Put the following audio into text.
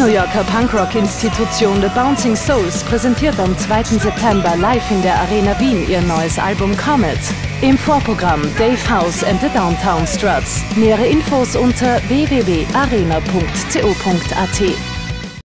New Yorker Punkrock-Institution The Bouncing Souls präsentiert am 2. September live in der Arena Wien ihr neues Album Comet. Im Vorprogramm Dave House and the Downtown Struts. Nähere Infos unter www.arena.co.at.